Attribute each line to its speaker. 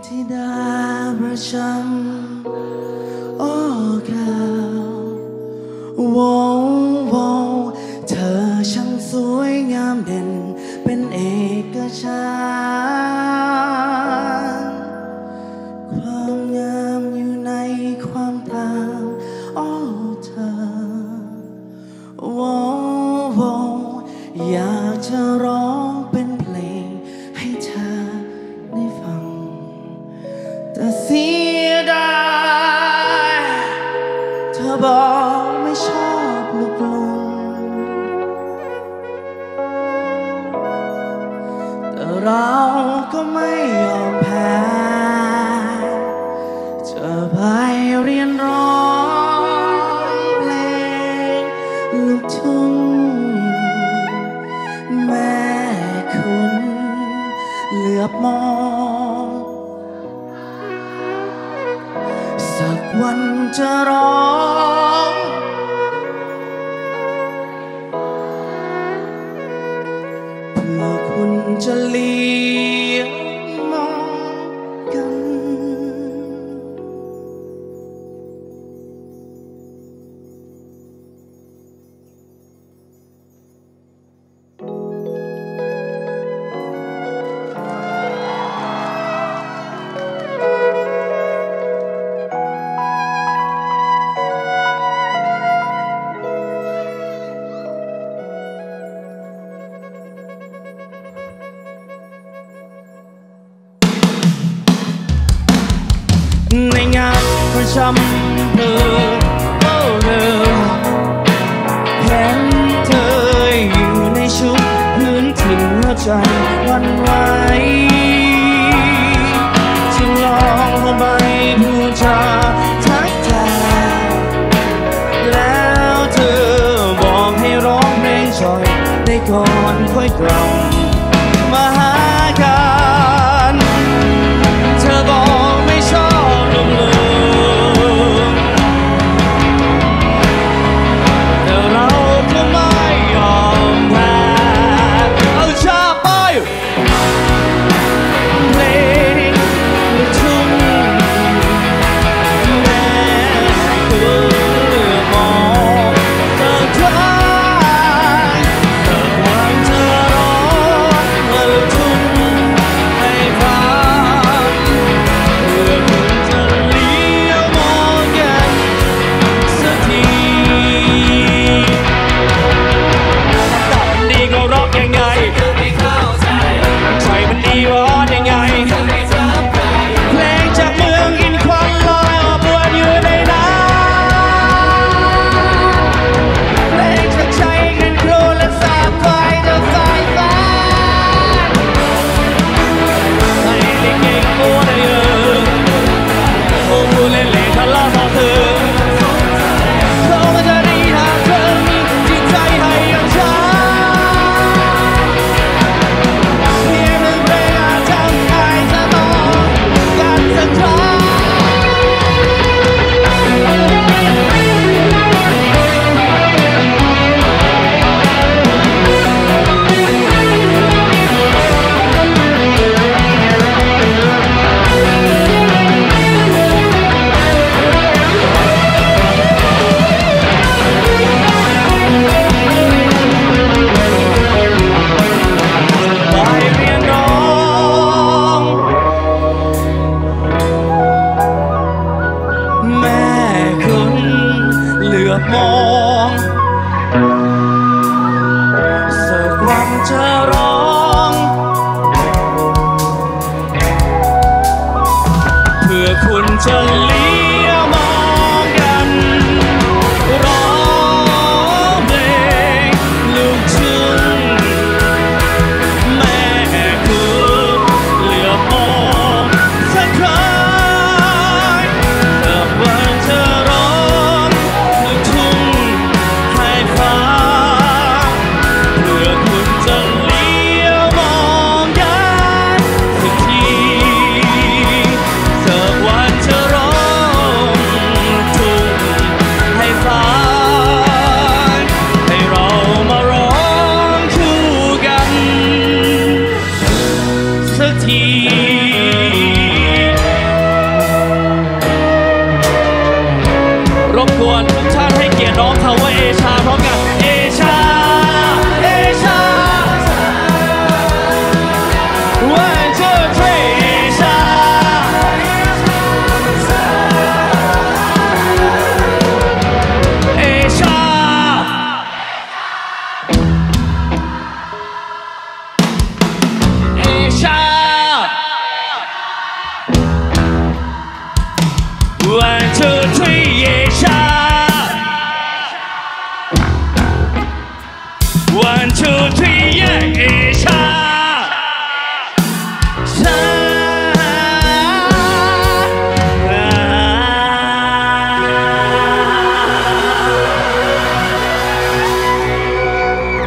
Speaker 1: ธิดาประจำอ้อข่าววงเธอช่างสวยงามเด่นเป็นเอกฉันท์ความงามอยู่ในความตามอ้อเธอวงอยากจะร้องเป็นเพลงให้เธอได้ฟังแต่เสียดายเธอบอกไม่ชอบลูกกรุงแต่เราก็ไม่ยอมแพ้จะไปเรียนร้องเพลงลูกทุ่งแม่คุณเหลือบมองสักวันจะร้องเพื่อคุณจะเลี้ยงมองกันในงานประจำเธอโอ้เธอเห็นเธออยู่ในชุดพื้นถิ่นหัวใจวันไหวจึงลองเข้าไปพูดจาทักทายแล้วเธอบอกให้ร้องเพลงช่อยได้ก่อนค่อยกลับมาหากันเธอบอกไม่ชอบแต่เราก็ไม่ยอมแพ้เอาชาไปเพลงลูกทุ่งแม่คือมองเธอคล้ายแต่วันเธอร้องลูกทุ่งให้ฟังเพื่อคุณจะเลี้ยวมองกันสักทีตอบดีก็ร้องยังไงใจมันดีว่ายังไงเพลงจากเมืองอินควันลอยออกบวนอยู่ในน้ำเพลงจากใจกันครูและสาบไฟจะไฟฟ้าให้เด็กๆพูดได้เยอะพูดเล่นๆทะเลาะต่อเธอเขาก็จะดีหากเธอมีจิตใจให้กับฉันเพียงหนึ่งเพลงอาจทำให้เธอมองกันสักครั้งไปเรียนร้องแม่คุณเหลือบมองสักวันจะร้องเพื่อคุณจะเลี้ยวมองกันร้องเพลงลูกทุ่งแม่คุณเหลือบมองสักครั้งแต่วันเธอร้องลูกทุ่งให้ฟังเพื่อคุณจะเลี้ยวมองกันสักทีสักวันเธอร้องเอง